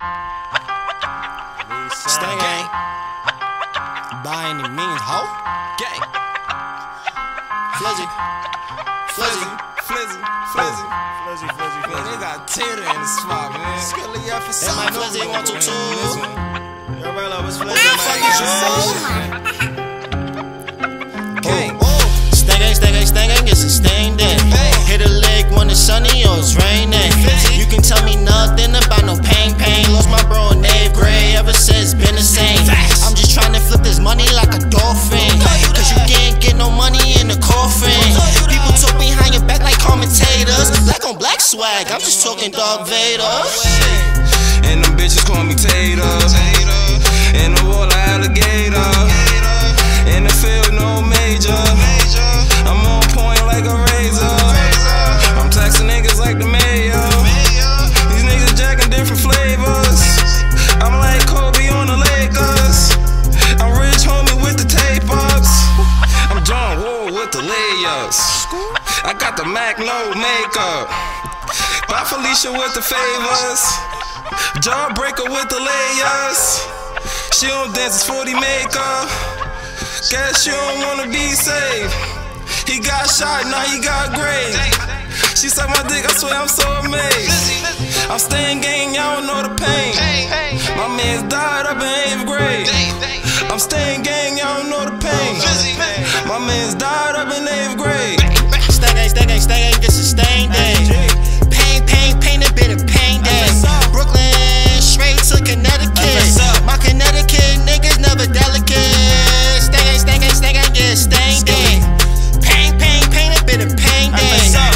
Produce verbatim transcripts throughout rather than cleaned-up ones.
Stang gang. By any means, ho. Gang. Flizzy. Flizzy. Flizzy. Flizzy. Flizzy. Flizzy. Man, they got Tater in the spot, man. Skilly up for some. And my Flizzy one two two. Everybody love his Flizzy, man. Gang. Stang gang, stang gang, stang gang, it's a stain day. Hit a leg when it's sunny or it's raining. You can tell me nothing about no pain, pain. Lost my bro in eighth grade, ever since been the same. I'm just trying to flip this money like a dolphin, cause you can't get no money in the coffin. People talk behind your back like commentators. Black on black swag, I'm just talking Darth Vader. And them bitches call me Tater. In the wall, alligator. In the field, no major. I'm on point like a razor. I'm taxing niggas like the mayor. These niggas jacking different flavors. I'm like Kobe on the Lakers. I'm rich homie with the tape ups. I'm John Wall with the layups. I got the Mac no makeup. Bye Felicia with the favors. Jawbreaker with the layers. She don't dance, it's forty makeup. Guess you don't wanna be saved. He got shot, now he got grave. She sucked my dick, I swear I'm so amazed. I'm staying gang, y'all don't know the pain. My man's died up in eighth grade. I'm staying gang, y'all don't know the pain. My man's died up in eighth grade. Stang gang, stang gang, stang gang, it's a stain day. Pain, pain, pain, a bit of pain day. Brooklyn, straight to Connecticut. My Connecticut niggas never delicate. Stang gang, stang gang, stang gang, yeah, stain day. Pain, pain, pain, a bit of pain day.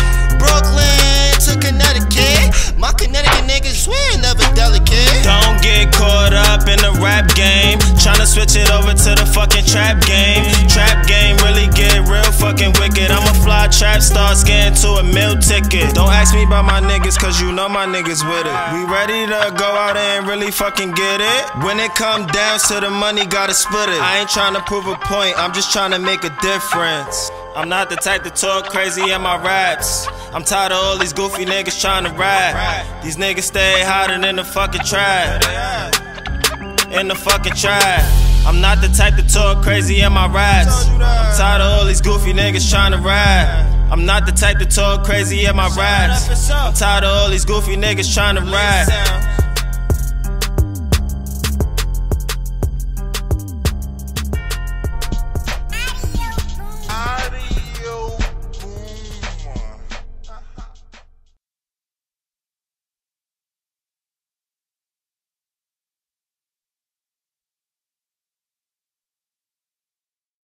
Brooklyn to Connecticut. My Connecticut niggas swear never delicate. Don't get caught up in the rap game. Tryna switch it over to the fucking trap game. Trap game really get real fucking wicked. I'm a fly trap star, scared to a meal ticket. Don't ask me about my niggas, cause you know my niggas with it. We ready to go out there and really fucking get it. When it come down to the money, gotta split it. I ain't tryna prove a point, I'm just tryna make a difference. I'm not the type to talk crazy in my raps. I'm tired of all these goofy niggas tryna rap. These niggas stay hotter than the fucking trap. In the fucking trap. I'm not the type to talk crazy in my raps. I'm tired of all these goofy niggas tryna rap. I'm not the type to talk crazy in my raps. I'm tired of all these goofy niggas tryna rap.